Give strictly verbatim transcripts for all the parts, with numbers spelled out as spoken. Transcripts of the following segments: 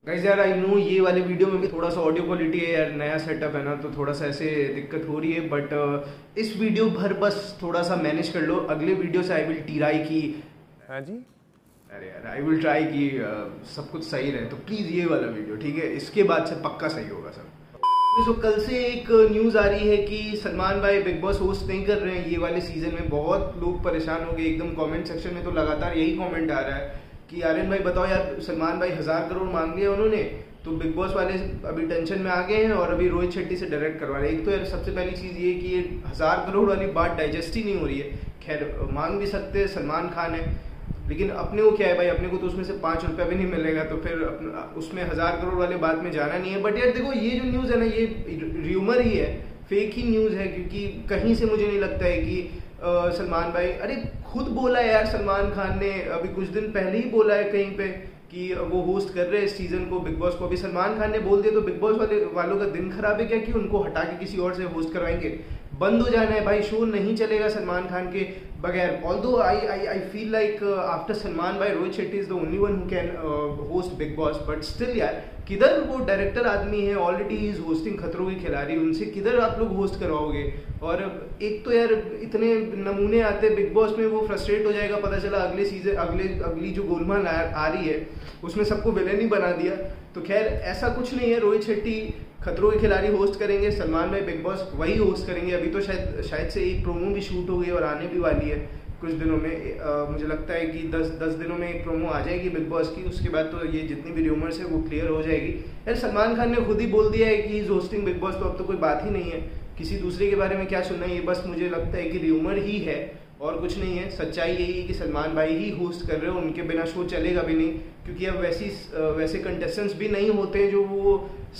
Guys यार I know ये वाले वीडियो में भी थोड़ा सा ऑडियो क्वालिटी है यार, नया सेटअप है ना, तो थोड़ा सा ऐसे दिक्कत हो रही है। बट uh, इस वीडियो भर बस थोड़ा सा मैनेज कर लो, अगले वीडियो से आई विल ट्राई की। हाँ जी, अरे यार आई विल ट्राई की uh, सब कुछ सही रहे, तो प्लीज़ ये वाला वीडियो ठीक है, इसके बाद से पक्का सही होगा सब। तो कल से एक न्यूज़ आ रही है कि सलमान भाई बिग बॉस होस्ट नहीं कर रहे हैं ये वाले सीजन में। बहुत लोग परेशान हो गए एकदम, कमेंट सेक्शन में तो लगातार यही कमेंट आ रहा है कि आर्यन भाई बताओ यार, सलमान भाई हजार करोड़ मांग लिया उन्होंने, तो बिग बॉस वाले अभी टेंशन में आ गए हैं और अभी रोहित शेट्टी से डायरेक्ट करवा रहे हैं। एक तो यार सबसे पहली चीज़ ये कि ये हजार करोड़ वाली बात डाइजेस्ट ही नहीं हो रही है। खैर मांग भी सकते हैं, सलमान खान है, लेकिन अपने को क्या है भाई, अपने को तो उसमें से पाँच रुपया भी नहीं मिलेगा, तो फिर उसमें हजार करोड़ वाले बात में जाना नहीं है। बट यार देखो ये जो न्यूज़ है ना, ये र्यूमर ही है, फेक ही न्यूज़ है, क्योंकि कहीं से मुझे नहीं लगता है कि आ, सलमान भाई, अरे खुद बोला है यार सलमान खान ने, अभी कुछ दिन पहले ही बोला है कहीं पे कि वो होस्ट कर रहे हैं इस सीजन को बिग बॉस को। अभी सलमान खान ने बोल दिया तो बिग बॉस वाले वालों का दिन खराब है क्या कि उनको हटा के किसी और से होस्ट करवाएंगे? बंद हो जाना है भाई, शो नहीं चलेगा सलमान खान के बगैर। Although I I I feel like after Salman भाई Rohit Shetty is the only one who can host Bigg Boss, but still यार किधर वो डायरेक्टर आदमी है, ऑलरेडी इज होस्टिंग खतरों के खिलाड़ी, उनसे किधर आप लोग होस्ट करवाओगे? और एक तो यार इतने नमूने आते हैं बिग बॉस में, वो फ्रस्ट्रेट हो जाएगा, पता चला अगले सीजन अगले अगली जो गोलमाल आ, आ रही है उसमें सबको विलेन ही बना दिया। तो खैर ऐसा कुछ नहीं है, रोहित शेट्टी खतरों के खिलाड़ी होस्ट करेंगे, सलमान भाई बिग बॉस वही होस्ट करेंगे। अभी तो शायद शायद से एक प्रोमो भी शूट हो गई और आने भी वाली है कुछ दिनों में। आ, मुझे लगता है कि दस दस दिनों में एक प्रोमो आ जाएगी बिग बॉस की, उसके बाद तो ये जितनी भी र्यूमर्स है वो क्लियर हो जाएगी। यार सलमान खान ने खुद ही बोल दिया है कि इज होस्टिंग बिग बॉस, तो अब तो कोई बात ही नहीं है, किसी दूसरे के बारे में क्या सुनना है। ये बस मुझे लगता है कि र्यूमर ही है और कुछ नहीं है। सच्चाई यही है कि सलमान भाई ही होस्ट कर रहे हो, उनके बिना शो चलेगा भी नहीं, क्योंकि अब वैसी वैसे कंटेस्टेंट्स भी नहीं होते हैं जो वो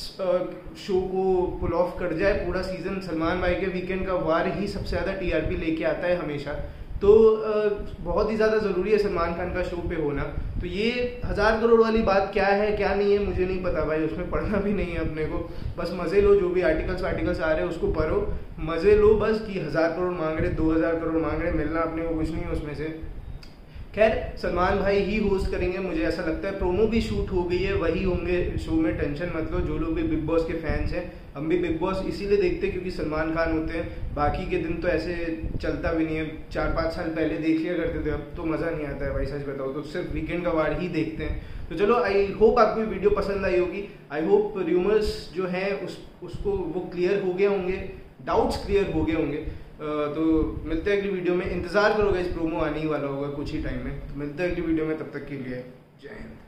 शो को पुल ऑफ कर जाए पूरा सीजन। सलमान भाई के वीकेंड का वार ही सबसे ज़्यादा टीआरपी लेके आता है हमेशा, तो बहुत ही ज़्यादा ज़रूरी है सलमान खान का शो पे होना। तो ये हज़ार करोड़ वाली बात क्या है क्या नहीं है मुझे नहीं पता भाई, उसमें पढ़ना भी नहीं है अपने को, बस मज़े लो, जो भी आर्टिकल्स आर्टिकल्स आ रहे हैं उसको पढ़ो, मज़े लो बस, कि हज़ार करोड़ मांग रहे, दो हज़ार करोड़ मांग रहे, मिलना अपने को कुछ नहीं है उसमें से। खैर सलमान भाई ही होस्ट करेंगे मुझे ऐसा लगता है, प्रोमो भी शूट हो गई है, वही होंगे शो में, टेंशन मत लो। जो लोग भी बिग बॉस के फैंस हैं, हम भी बिग बॉस इसीलिए देखते हैं क्योंकि सलमान खान होते हैं, बाकी के दिन तो ऐसे चलता भी नहीं है। चार पाँच साल पहले देख लिया करते थे, अब तो मज़ा नहीं आता है भाई, सच बताओ तो सिर्फ वीकेंड का वार ही देखते हैं। तो चलो आई होप आपको वीडियो पसंद आई होगी, आई होप र्यूमर्स जो हैं उस उसको वो क्लियर हो गए होंगे, डाउट्स क्लियर हो गए होंगे। तो मिलते हैं अगली वीडियो में, इंतज़ार करोगे, इस प्रोमो आने ही वाला होगा कुछ ही टाइम में। तो मिलते हैं अगली वीडियो में, तब तक के लिए जय हिंद।